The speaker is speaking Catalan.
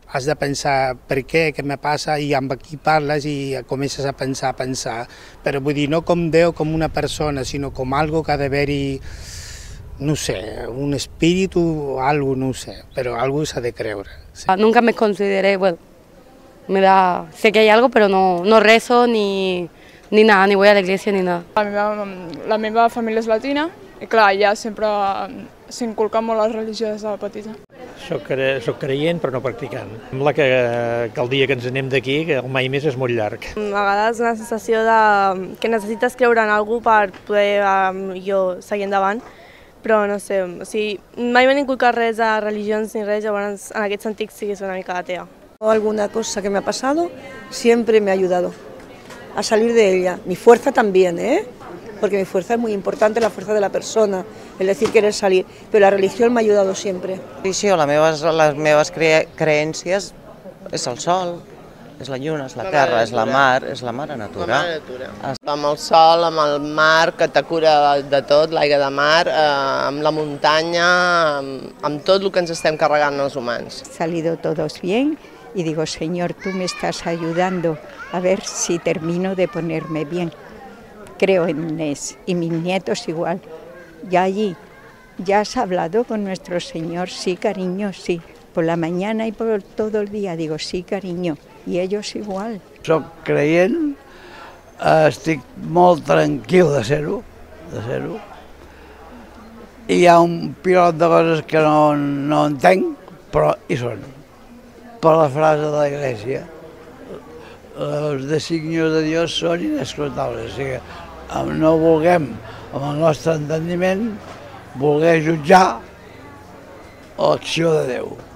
has de pensar per què me passa, i amb qui parles i comences a pensar, però vull dir, no com Déu, com una persona, sinó com algo que ha d'haver-hi, no sé, un espíritu o algo, no sé, pero algo se ha de creure. Sí. Nunca me consideré, bueno, sé que hay algo, pero no rezo ni nada, ni voy a la iglesia ni nada. La meva família és latina i clar, ja sempre s'inculca molt la religió des de petita. Soc creient però no practicant. Sembla que el dia que ens anem d'aquí, que el mai més és molt llarg. A vegades una sensació que necessites creure en alguna cosa per poder jo seguir endavant, però no sé, o sigui, mai m'han inculcat res de religions ni res, llavors en aquest sentit sí que és una mica atea. Alguna cosa que me ha pasado siempre me ha ayudado a salir de ella. Mi fuerza también, porque mi fuerza es muy importante, la fuerza de la persona, el decir querer salir, pero la religión me ha ayudado siempre. Sí, les meves creences és el sol, és la lluna, és la terra, és la mare natura. Amb el sol, amb el mar, que te cura de tot, l'aigua de mar, amb la muntanya, amb tot el que ens estem carregant els humans. Salido todos bien y digo, Señor, tú me estás ayudando a ver si termino de ponerme bien. Creo en Inés y mis nietos igual. Ya allí, ¿ya has hablado con nuestro Señor? Sí, cariño, sí. Por la mañana y por todo el día digo, sí, cariño. I ells igual. Soc creient, estic molt tranquil de ser-ho, i hi ha un pilot de coses que no entenc, però hi són. Per la frase de la Iglesia, els designios de Dios són inescrutables, o sigui, no vulguem, amb el nostre entendiment, voler jutjar l'acció de Déu.